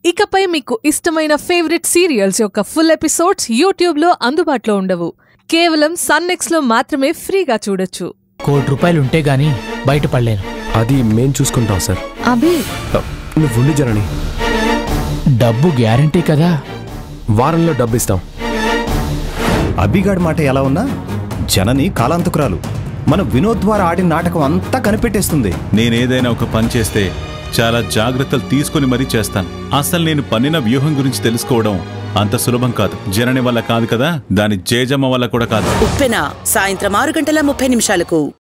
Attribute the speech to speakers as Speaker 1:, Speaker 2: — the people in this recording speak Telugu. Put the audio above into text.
Speaker 1: ఇకపై మీకు ఇష్టమైన ఫేవరెట్ సీరియల్స్ యొక్క ఫుల్ ఎపిసోడ్స్ యూట్యూబ్లో అందుబాటులో ఉండవు. కేవలం సన్ నెక్స్ట్లో మాత్రమే ఫ్రీగా చూడొచ్చు.
Speaker 2: ₹1,00,00,000 ఉంటే గానీ బయటపడలేను.
Speaker 3: అది మేం చూసుకుంటాం సార్.
Speaker 4: అభి
Speaker 3: నువ్వు ఉండి జనని.
Speaker 2: డబ్బు గ్యారంటీ కదా?
Speaker 3: వారంలో డబ్బు ఇస్తాం.
Speaker 5: అభిగాడి మాట ఎలా ఉన్నా జనని కాలాంతకురాలు. మన వినోద్ ద్వారా ఆడిన నాటకం అంతా కనిపెట్టేస్తుంది.
Speaker 6: నేనేదైనా ఒక పని చేస్తే చాలా జాగ్రత్తలు తీసుకుని మరీ చేస్తాను. అసలు నేను పన్నిన వ్యూహం గురించి తెలుసుకోవడం అంత సులభం కాదు. జనని వల్ల కాదు కదా, దాని జేజమ్మ వల్ల కూడా కాదు.
Speaker 7: ఉప్పెన సాయంత్రం 6:30 నిమిషాలకు.